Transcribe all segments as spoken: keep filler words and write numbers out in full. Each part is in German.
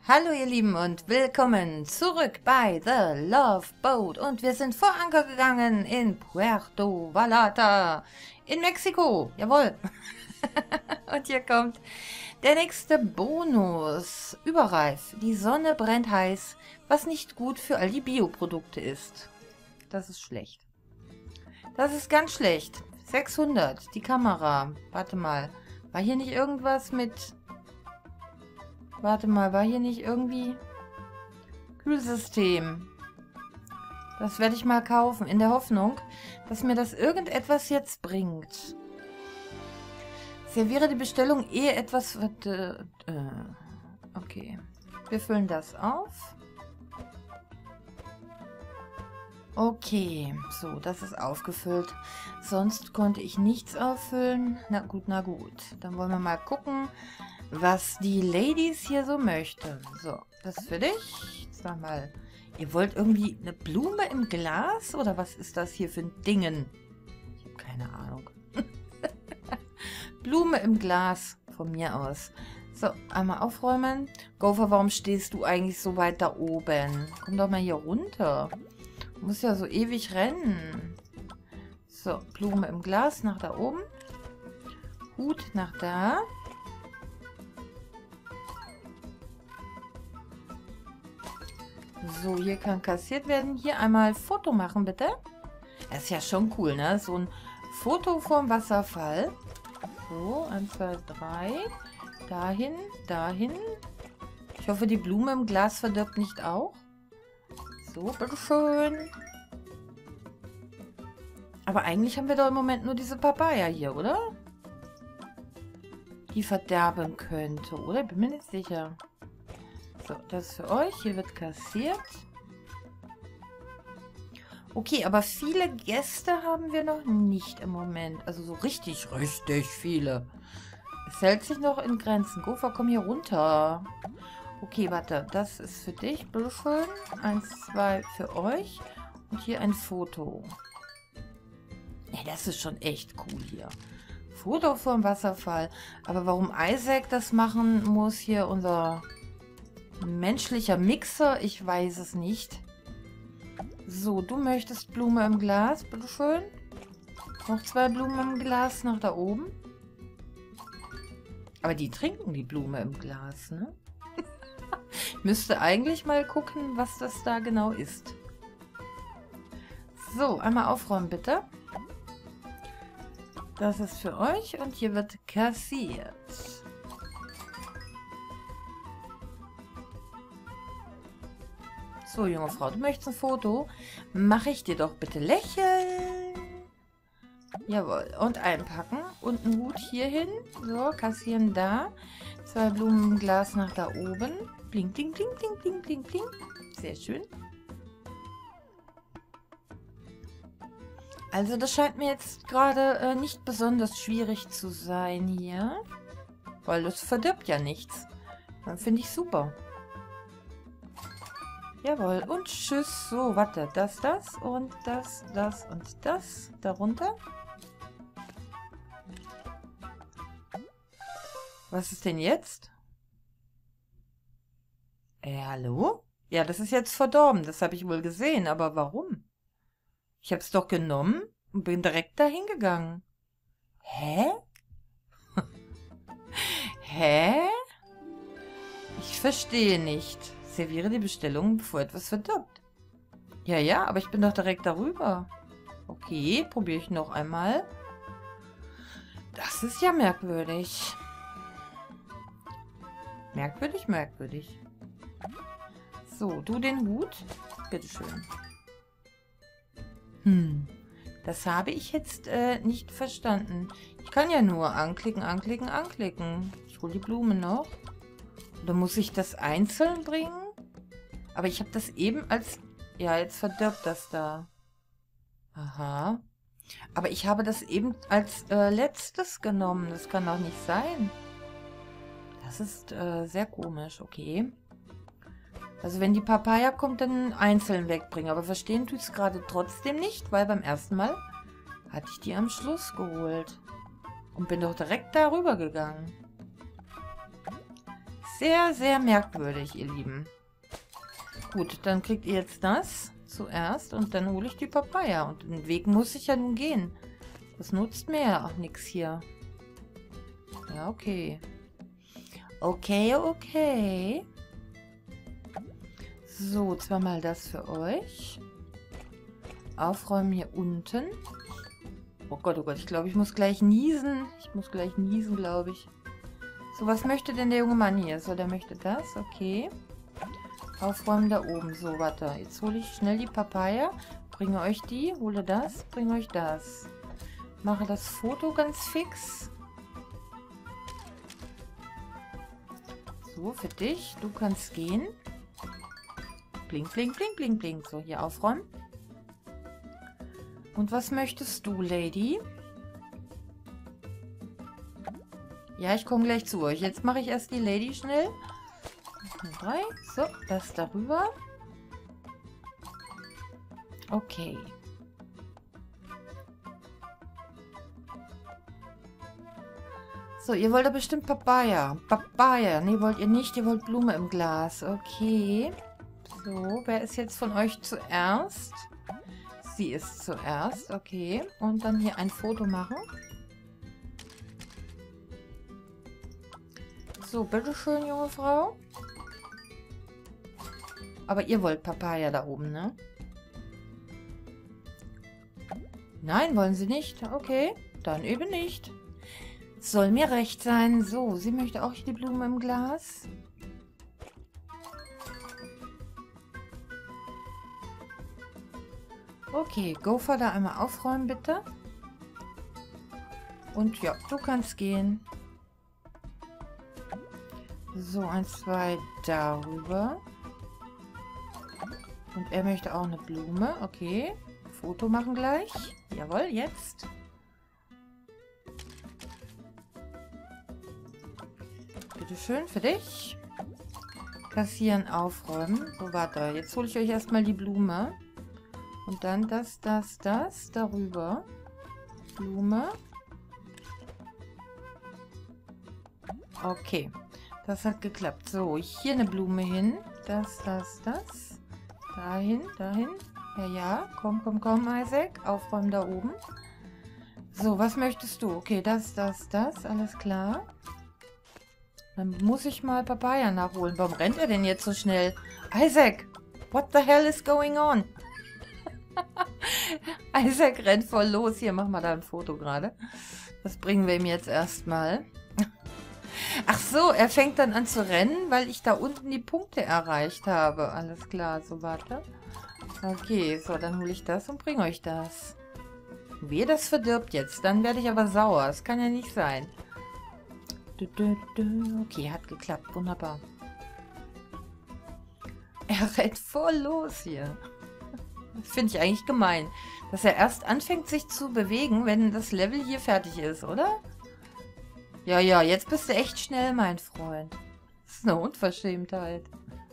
Hallo ihr Lieben und willkommen zurück bei The Love Boat und wir sind vor Anker gegangen in Puerto Vallarta in Mexiko, jawohl. Und hier kommt der nächste Bonus. Überreif, die Sonne brennt heiß, was nicht gut für all die Bioprodukte ist. Das ist schlecht. Das ist ganz schlecht. sechshundert, die Kamera. Warte mal, war hier nicht irgendwas mit... Warte mal, war hier nicht irgendwie Kühlsystem? Das werde ich mal kaufen, in der Hoffnung, dass mir das irgendetwas jetzt bringt. Serviere die Bestellung, ehe etwas wird... Äh, äh, okay. Wir füllen das auf. Okay, so, das ist aufgefüllt. Sonst konnte ich nichts auffüllen. Na gut, na gut. Dann wollen wir mal gucken, was die Ladies hier so möchten. So, das ist für dich. Sag mal, ihr wollt irgendwie eine Blume im Glas? Oder was ist das hier für ein Dingen? Ich habe keine Ahnung. Blume im Glas, von mir aus. So, einmal aufräumen. Gopher, warum stehst du eigentlich so weit da oben? Komm doch mal hier runter. Du musst ja so ewig rennen. So, Blume im Glas nach da oben. Hut nach da. So, hier kann kassiert werden. Hier einmal Foto machen, bitte. Das ist ja schon cool, ne? So ein Foto vom Wasserfall. So, eins, zwei, drei. Dahin, dahin. Ich hoffe, die Blume im Glas verdirbt nicht auch. So, bitteschön. Aber eigentlich haben wir doch im Moment nur diese Papaya hier, oder? Die verderben könnte, oder? Bin mir nicht sicher. So, das ist für euch. Hier wird kassiert. Okay, aber viele Gäste haben wir noch nicht im Moment. Also so richtig, richtig viele. Es hält sich noch in Grenzen. Gopher, komm hier runter. Okay, warte. Das ist für dich. Bitteschön. Eins, zwei für euch. Und hier ein Foto. Ja, das ist schon echt cool hier. Foto vom Wasserfall. Aber warum Isaac das machen muss, hier unser menschlicher Mixer, ich weiß es nicht. So, du möchtest Blume im Glas, bitteschön. Noch zwei Blumen im Glas nach da oben. Aber die trinken die Blume im Glas, ne? Ich müsste eigentlich mal gucken, was das da genau ist. So, einmal aufräumen, bitte. Das ist für euch und hier wird kassiert. So, junge Frau, du möchtest ein Foto? Mache ich dir doch bitte lächeln. Jawohl. Und einpacken. Und einen Hut hier hin. So, kassieren da. Zwei Blumen im Glas nach da oben. Bling, bling, bling, bling, bling, bling, bling. Sehr schön. Also das scheint mir jetzt gerade äh, nicht besonders schwierig zu sein hier. Weil das verdirbt ja nichts. Dann finde ich super. Jawohl, und tschüss. So, warte, das, das und das, das und das. Darunter. Was ist denn jetzt? Äh, hallo? Ja, das ist jetzt verdorben, das habe ich wohl gesehen, aber warum? Ich habe es doch genommen und bin direkt dahin gegangen. Hä? Hä? Ich verstehe nicht. Serviere die Bestellung, bevor etwas verdirbt. Ja, ja, aber ich bin doch direkt darüber. Okay, probiere ich noch einmal. Das ist ja merkwürdig. Merkwürdig, merkwürdig. So, du den Hut. Bitteschön. Hm, das habe ich jetzt äh, nicht verstanden. Ich kann ja nur anklicken, anklicken, anklicken. Ich hole die Blume noch. Oder muss ich das einzeln bringen? Aber ich habe das eben als... Ja, jetzt verdirbt das da. Aha. Aber ich habe das eben als äh, letztes genommen. Das kann doch nicht sein. Das ist äh, sehr komisch. Okay. Also wenn die Papaya kommt, dann einzeln wegbringen. Aber verstehen tue ich es gerade trotzdem nicht, weil beim ersten Mal hatte ich die am Schluss geholt. Und bin doch direkt darüber gegangen. Sehr, sehr merkwürdig, ihr Lieben. Gut, dann kriegt ihr jetzt das zuerst und dann hole ich die Papaya. Und den Weg muss ich ja nun gehen. Das nutzt mir ja auch nichts hier. Ja, okay. Okay, okay. So, zweimal das für euch. Aufräumen hier unten. Oh Gott, oh Gott, ich glaube, ich muss gleich niesen. Ich muss gleich niesen, glaube ich. So, was möchte denn der junge Mann hier? So, der möchte das, okay. Aufräumen da oben. So, warte. Jetzt hole ich schnell die Papaya. Bringe euch die, hole das, bringe euch das. Mache das Foto ganz fix. So, für dich. Du kannst gehen. Blink, blink, blink, blink, blink. So, hier aufräumen. Und was möchtest du, Lady? Ja, ich komme gleich zu euch. Jetzt mache ich erst die Lady schnell. Drei. So, das darüber. Okay. So, ihr wollt ja bestimmt Papaya. Papaya. Nee, wollt ihr nicht. Ihr wollt Blume im Glas. Okay. So, wer ist jetzt von euch zuerst? Sie ist zuerst. Okay. Und dann hier ein Foto machen. So, bitteschön, junge Frau. Aber ihr wollt Papaya da oben, ne? Nein, wollen sie nicht? Okay, dann eben nicht. Soll mir recht sein. So, sie möchte auch die Blume im Glas. Okay, Gopher da einmal aufräumen, bitte. Und ja, du kannst gehen. So, eins, zwei, darüber. Und er möchte auch eine Blume. Okay. Foto machen gleich. Jawohl, jetzt. Bitteschön für dich. Kassieren, aufräumen. So, warte. Jetzt hole ich euch erstmal die Blume. Und dann das, das, das. Darüber. Blume. Okay. Das hat geklappt. So, hier eine Blume hin. Das, das, das. Dahin, dahin. Ja, ja. Komm, komm, komm, Isaac. Aufräumen da oben. So, was möchtest du? Okay, das, das, das. Alles klar. Dann muss ich mal Papaya nachholen. Warum rennt er denn jetzt so schnell? Isaac, what the hell is going on? Isaac rennt voll los. Hier, mach mal da ein Foto gerade. Das bringen wir ihm jetzt erstmal. Ach so, er fängt dann an zu rennen, weil ich da unten die Punkte erreicht habe. Alles klar, so warte. Okay, so, dann hole ich das und bringe euch das. Wehe, das verdirbt jetzt. Dann werde ich aber sauer. Das kann ja nicht sein. Okay, hat geklappt. Wunderbar. Er rennt voll los hier. Das finde ich eigentlich gemein. Dass er erst anfängt, sich zu bewegen, wenn das Level hier fertig ist, oder? Ja, ja, jetzt bist du echt schnell, mein Freund. Das ist eine Unverschämtheit.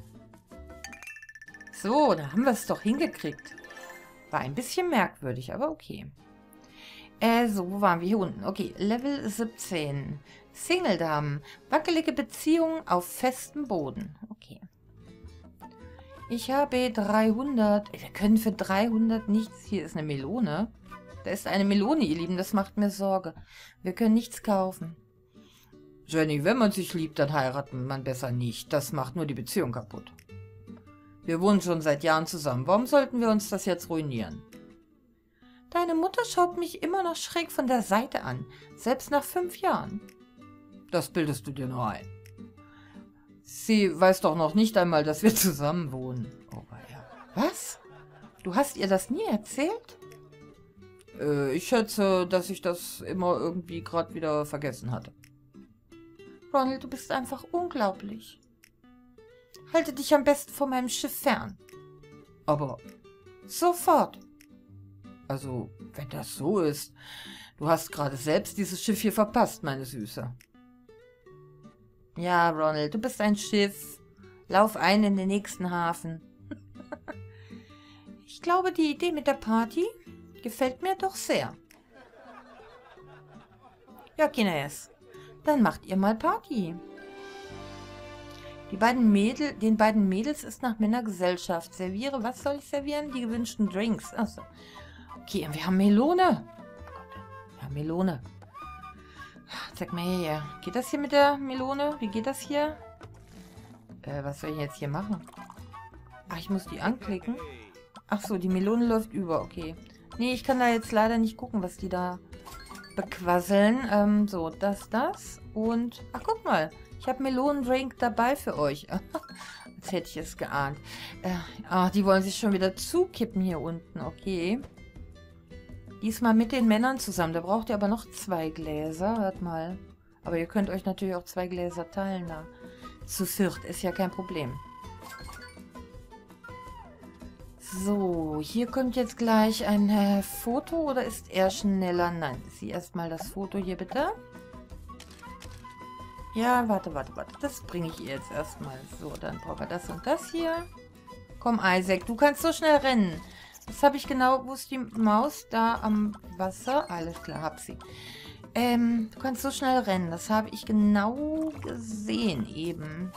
So, da haben wir es doch hingekriegt. War ein bisschen merkwürdig, aber okay. Äh, so, wo waren wir? Hier unten. Okay, Level siebzehn. Single-Damen. Wackelige Beziehungen auf festem Boden. Okay. Ich habe dreihundert. Wir können für dreihundert nichts. Hier ist eine Melone. Da ist eine Melone, ihr Lieben. Das macht mir Sorge. Wir können nichts kaufen. Jenny, wenn man sich liebt, dann heiratet man besser nicht. Das macht nur die Beziehung kaputt. Wir wohnen schon seit Jahren zusammen. Warum sollten wir uns das jetzt ruinieren? Deine Mutter schaut mich immer noch schräg von der Seite an. Selbst nach fünf Jahren. Das bildest du dir nur ein. Sie weiß doch noch nicht einmal, dass wir zusammen wohnen. Oh, ja. Was? Du hast ihr das nie erzählt? Äh, ich schätze, dass ich das immer irgendwie gerade wieder vergessen hatte. Ronald, du bist einfach unglaublich. Halte dich am besten von meinem Schiff fern. Aber sofort. Also, wenn das so ist. Du hast gerade selbst dieses Schiff hier verpasst, meine Süße. Ja, Ronald, du bist ein Schiff. Lauf ein in den nächsten Hafen. Ich glaube, die Idee mit der Party gefällt mir doch sehr. Ja, Kinder, dann macht ihr mal Party. Die beiden Mädel, den beiden Mädels ist nach Männergesellschaft. Serviere, was soll ich servieren? Die gewünschten Drinks. Achso. Okay, und wir haben Melone. Ja, Melone. Zeig mal her. Geht das hier mit der Melone? Wie geht das hier? Äh, was soll ich jetzt hier machen? Ach, ich muss die anklicken. Ach so, die Melone läuft über. Okay. Nee, ich kann da jetzt leider nicht gucken, was die da bequasseln. Ähm, so, das, das. Und, ach, guck mal. Ich habe Melonendrink dabei für euch. Als hätte ich es geahnt. Äh, ach, die wollen sich schon wieder zukippen hier unten. Okay. Diesmal mit den Männern zusammen. Da braucht ihr aber noch zwei Gläser. Hört mal. Aber ihr könnt euch natürlich auch zwei Gläser teilen. Da. Zu viert. Ist ja kein Problem. So, hier kommt jetzt gleich ein äh, Foto. Oder ist er schneller? Nein. Sieh erstmal das Foto hier bitte. Ja, warte, warte, warte. Das bringe ich ihr jetzt erstmal. So, dann brauchen wir das und das hier. Komm, Isaac, du kannst so schnell rennen. Das habe ich genau... Wo ist die Maus? Da am Wasser. Alles klar, hab sie. Ähm, du kannst so schnell rennen. Das habe ich genau gesehen eben.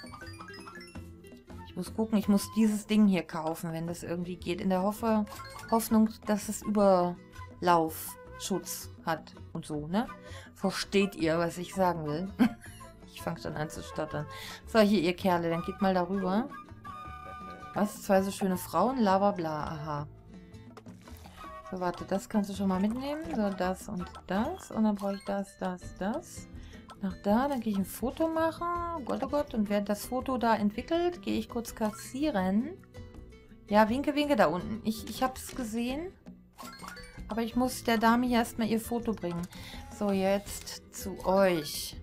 Ich muss gucken, ich muss dieses Ding hier kaufen, wenn das irgendwie geht. In der Hoffe, Hoffnung, dass es Überlaufschutz hat und so, ne? Versteht ihr, was ich sagen will? Ich fange schon an zu stottern. So, hier, ihr Kerle, dann geht mal darüber. Was? Zwei so schöne Frauen? Lava bla, aha. So, warte, das kannst du schon mal mitnehmen. So, das und das. Und dann brauche ich das, das, das. Nach da, dann gehe ich ein Foto machen. Oh Gott, oh Gott. Und während das Foto da entwickelt, gehe ich kurz kassieren. Ja, winke, winke da unten. Ich, ich habe es gesehen. Aber ich muss der Dame hier erstmal ihr Foto bringen. So, jetzt zu euch.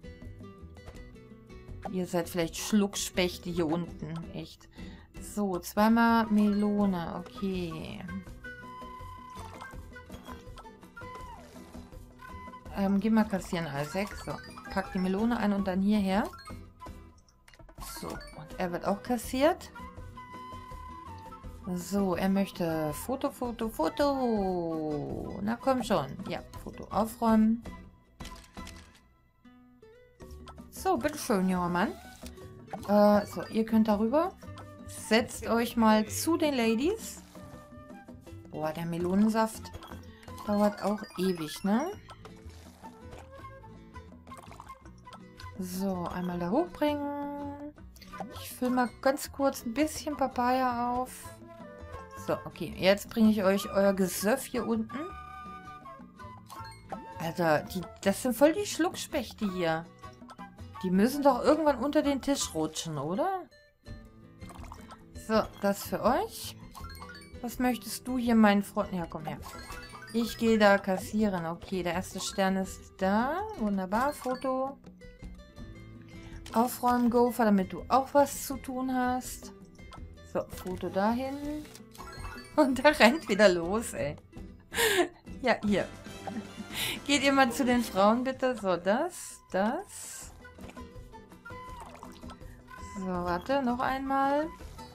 Ihr seid vielleicht Schluckspechte hier unten. Echt. So, zweimal Melone. Okay. Ähm, geh mal kassieren, Isaac. So, pack die Melone ein und dann hierher. So, und er wird auch kassiert. So, er möchte Foto, Foto, Foto. Na komm schon. Ja, Foto aufräumen. So, bitteschön, junger Mann. Äh, so, ihr könnt darüber. Setzt euch mal zu den Ladies. Boah, der Melonensaft dauert auch ewig, ne? So, einmal da hochbringen. Ich fülle mal ganz kurz ein bisschen Papaya auf. So, okay. Jetzt bringe ich euch euer Gesöff hier unten. Alter, die, das sind voll die Schluckspechte hier. Die müssen doch irgendwann unter den Tisch rutschen, oder? So, das für euch. Was möchtest du hier, mein Freund? Ja, komm her. Ich gehe da kassieren. Okay, der erste Stern ist da. Wunderbar, Foto. Aufräumen, Gopher, damit du auch was zu tun hast. So, Foto dahin. Und da rennt wieder los, ey. Ja, hier. Geht ihr mal zu den Frauen, bitte. So, das, das. So, warte, noch einmal.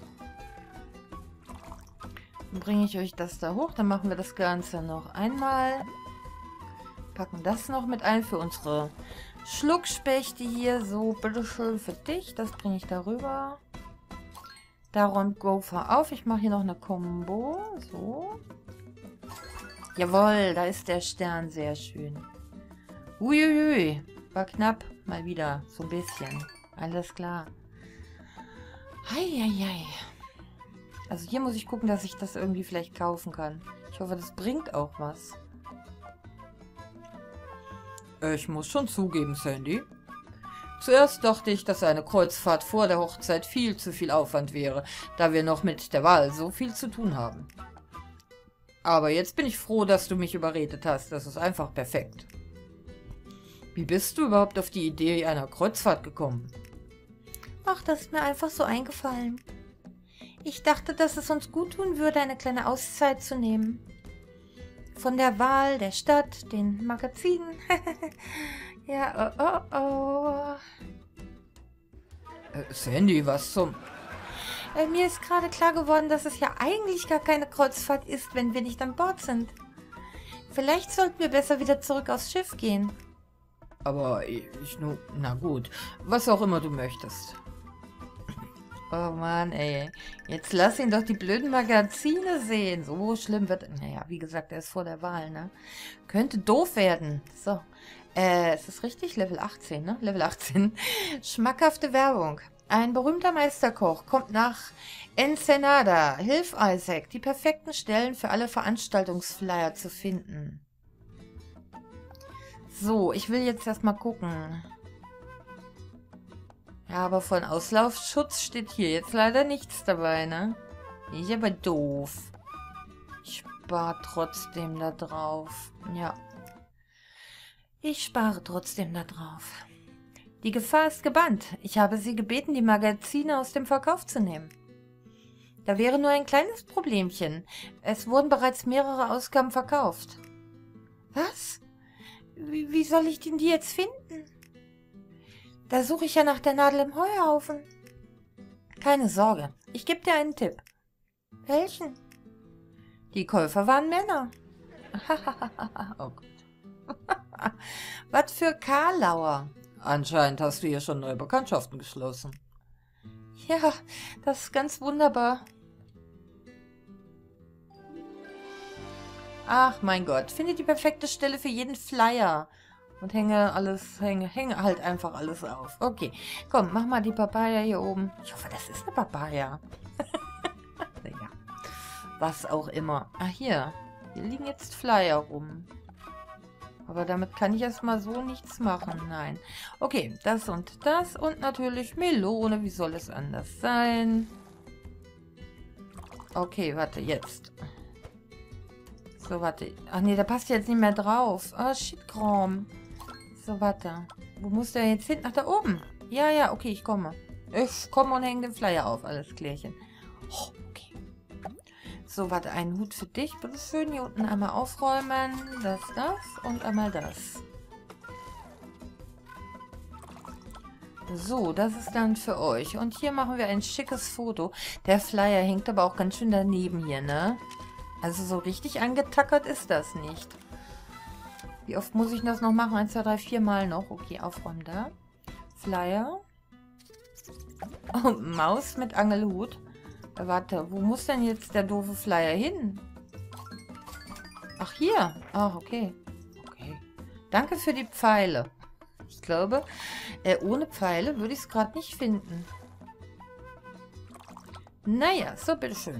Dann bringe ich euch das da hoch. Dann machen wir das Ganze noch einmal. Packen das noch mit ein für unsere Schluckspechte hier. So, bitteschön für dich. Das bringe ich darüber. Da räumt Gopher auf. Ich mache hier noch eine Combo. So. Jawohl, da ist der Stern. Sehr schön. Uiuiui. War knapp. Mal wieder. So ein bisschen. Alles klar. Heieiei. Also hier muss ich gucken, dass ich das irgendwie vielleicht kaufen kann. Ich hoffe, das bringt auch was. Ich muss schon zugeben, Sandy. Zuerst dachte ich, dass eine Kreuzfahrt vor der Hochzeit viel zu viel Aufwand wäre, da wir noch mit der Wahl so viel zu tun haben. Aber jetzt bin ich froh, dass du mich überredet hast. Das ist einfach perfekt. Wie bist du überhaupt auf die Idee einer Kreuzfahrt gekommen? Ach, das ist mir einfach so eingefallen. Ich dachte, dass es uns gut tun würde, eine kleine Auszeit zu nehmen. Von der Wahl, der Stadt, den Magazinen. Ja, oh, oh, oh. Äh, Sandy, was zum... Äh, mir ist gerade klar geworden, dass es ja eigentlich gar keine Kreuzfahrt ist, wenn wir nicht an Bord sind. Vielleicht sollten wir besser wieder zurück aufs Schiff gehen. Aber ich nur... Na gut, was auch immer du möchtest. Oh Mann, ey. Jetzt lass ihn doch die blöden Magazine sehen. So schlimm wird... Naja, wie gesagt, er ist vor der Wahl, ne? Könnte doof werden. So. Äh, ist das richtig? Level achtzehn, ne? Level achtzehn. Schmackhafte Werbung. Ein berühmter Meisterkoch kommt nach Ensenada. Hilf Isaac, die perfekten Stellen für alle Veranstaltungsflyer zu finden. So, ich will jetzt erstmal gucken. Ja, aber von Auslaufschutz steht hier jetzt leider nichts dabei, ne? Ist aber doof. Ich spare trotzdem da drauf. Ja. Ich spare trotzdem da drauf. Die Gefahr ist gebannt. Ich habe Sie gebeten, die Magazine aus dem Verkauf zu nehmen. Da wäre nur ein kleines Problemchen. Es wurden bereits mehrere Ausgaben verkauft. Was? Wie, wie soll ich denn die jetzt finden? Da suche ich ja nach der Nadel im Heuhaufen. Keine Sorge, ich gebe dir einen Tipp. Welchen? Die Käufer waren Männer. Oh Gott. Was für Karlauer. Anscheinend hast du hier schon neue Bekanntschaften geschlossen. Ja, das ist ganz wunderbar. Ach mein Gott, finde die perfekte Stelle für jeden Flyer. Und hänge alles, hänge, hänge halt einfach alles auf. Okay, komm, mach mal die Papaya hier oben. Ich hoffe, das ist eine Papaya. Naja, was auch immer. Ah, hier. Hier liegen jetzt Flyer rum. Aber damit kann ich erstmal so nichts machen. Nein. Okay, das und das. Und natürlich Melone. Wie soll es anders sein? Okay, warte, jetzt. So, warte. Ach nee, da passt jetzt nicht mehr drauf. Ah, shit, Kram. So, warte. Wo muss der jetzt hin? Ach, da oben. Ja, ja, okay, ich komme. Ich komme und hänge den Flyer auf. Alles klärchen. Oh, okay. So, warte, einen Hut für dich. Bitte schön. Hier unten einmal aufräumen. Das, das und einmal das. So, das ist dann für euch. Und hier machen wir ein schickes Foto. Der Flyer hängt aber auch ganz schön daneben hier, ne? Also so richtig angetackert ist das nicht. Wie oft muss ich das noch machen? eins, zwei, drei, vier Mal noch. Okay, aufräumen da. Flyer. Oh, Maus mit Angelhut. Äh, warte, wo muss denn jetzt der doofe Flyer hin? Ach, hier. Ach, okay. Okay. Danke für die Pfeile. Ich glaube, äh, ohne Pfeile würde ich es gerade nicht finden. Naja, so, bitteschön.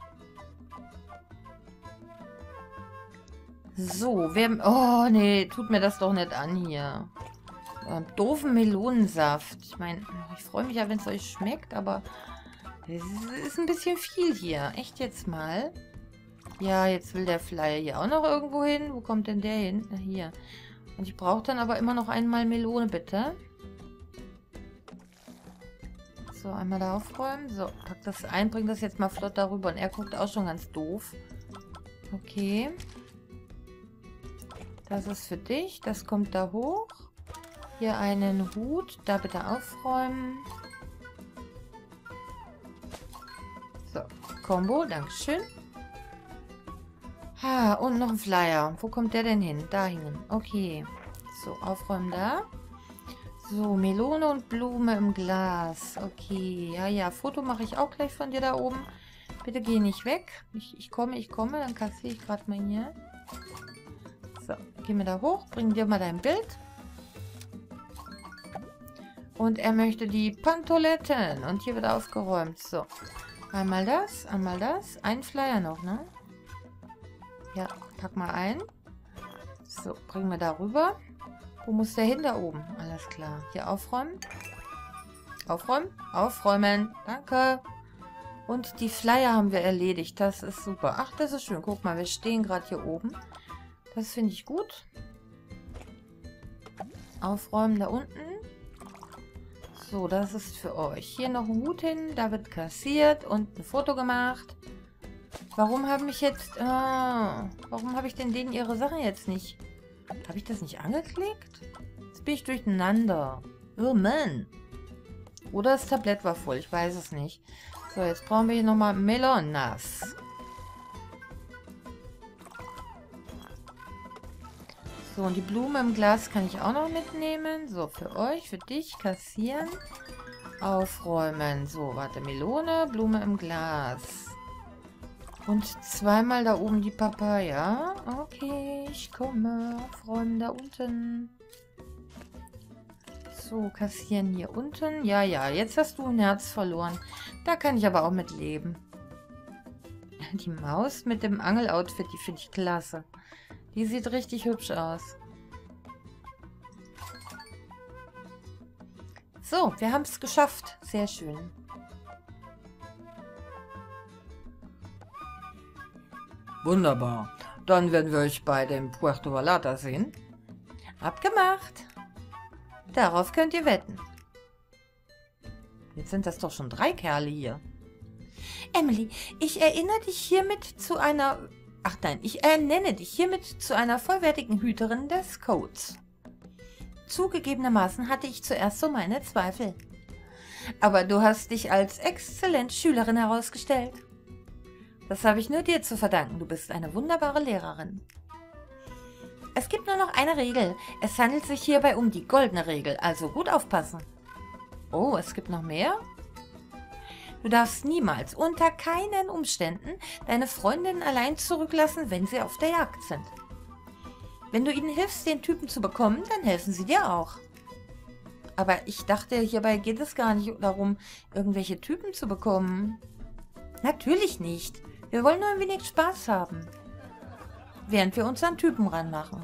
So, wer... Oh, nee, tut mir das doch nicht an hier. Ähm, doofen Melonensaft. Ich meine, ich freue mich ja, wenn es euch schmeckt, aber es ist ein bisschen viel hier. Echt jetzt mal. Ja, jetzt will der Flyer hier auch noch irgendwo hin. Wo kommt denn der hin? Hier. Und ich brauche dann aber immer noch einmal Melone, bitte. So, einmal da aufräumen. So, pack das ein, bring das jetzt mal flott darüber. Und er guckt auch schon ganz doof. Okay. Das ist für dich. Das kommt da hoch. Hier einen Hut. Da bitte aufräumen. So, Combo. Dankeschön. Ha, und noch ein Flyer. Wo kommt der denn hin? Da hingen. Okay. So, aufräumen da. So, Melone und Blume im Glas. Okay. Ja, ja. Foto mache ich auch gleich von dir da oben. Bitte geh nicht weg. Ich, ich komme, ich komme. Dann kassiere ich gerade mal hier. So, gehen wir da hoch, bringen dir mal dein Bild. Und er möchte die Pantoletten. Und hier wird aufgeräumt. So, einmal das, einmal das. Ein Flyer noch, ne? Ja, pack mal ein. So, bringen wir da rüber. Wo muss der hin? Da oben. Alles klar. Hier aufräumen. Aufräumen. Aufräumen. Danke. Und die Flyer haben wir erledigt. Das ist super. Ach, das ist schön. Guck mal, wir stehen gerade hier oben. Das finde ich gut. Aufräumen da unten. So, das ist für euch. Hier noch ein Hut hin. Da wird kassiert und ein Foto gemacht. Warum haben mich jetzt... Ah, warum habe ich denn denen ihre Sachen jetzt nicht... Habe ich das nicht angeklickt? Jetzt bin ich durcheinander. Oh Mann. Oder das Tablett war voll. Ich weiß es nicht. So, jetzt brauchen wir hier nochmal Melonas. So, und die Blume im Glas kann ich auch noch mitnehmen. So, für euch, für dich, kassieren. Aufräumen. So, warte. Melone, Blume im Glas. Und zweimal da oben die Papaya. Okay, ich komme. Aufräumen da unten. So, kassieren hier unten. Ja, ja, jetzt hast du ein Herz verloren. Da kann ich aber auch mit leben. Die Maus mit dem Angeloutfit, die finde ich klasse. Die sieht richtig hübsch aus. So, wir haben es geschafft. Sehr schön. Wunderbar. Dann werden wir euch bei dem Puerto Vallarta sehen. Abgemacht. Darauf könnt ihr wetten. Jetzt sind das doch schon drei Kerle hier. Emily, ich erinnere dich hiermit zu einer... Ach nein, ich ernenne dich hiermit zu einer vollwertigen Hüterin des Codes. Zugegebenermaßen hatte ich zuerst so meine Zweifel. Aber du hast dich als exzellente Schülerin herausgestellt. Das habe ich nur dir zu verdanken. Du bist eine wunderbare Lehrerin. Es gibt nur noch eine Regel. Es handelt sich hierbei um die goldene Regel, also gut aufpassen. Oh, es gibt noch mehr? Du darfst niemals, unter keinen Umständen, deine Freundinnen allein zurücklassen, wenn sie auf der Jagd sind. Wenn du ihnen hilfst, den Typen zu bekommen, dann helfen sie dir auch. Aber ich dachte, hierbei geht es gar nicht darum, irgendwelche Typen zu bekommen. Natürlich nicht. Wir wollen nur ein wenig Spaß haben. Während wir uns an Typen ranmachen.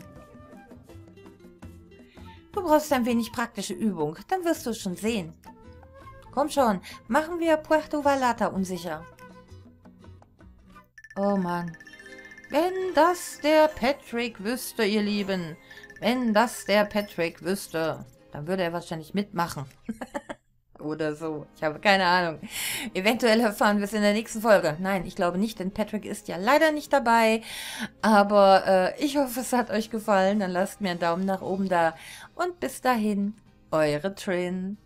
Du brauchst ein wenig praktische Übung, dann wirst du es schon sehen. Komm schon, machen wir Puerto Vallarta unsicher. Oh Mann. Wenn das der Patrick wüsste, ihr Lieben. Wenn das der Patrick wüsste, dann würde er wahrscheinlich mitmachen. Oder so. Ich habe keine Ahnung. Eventuell erfahren wir es in der nächsten Folge. Nein, ich glaube nicht, denn Patrick ist ja leider nicht dabei. Aber äh, ich hoffe, es hat euch gefallen. Dann lasst mir einen Daumen nach oben da. Und bis dahin, eure Trin.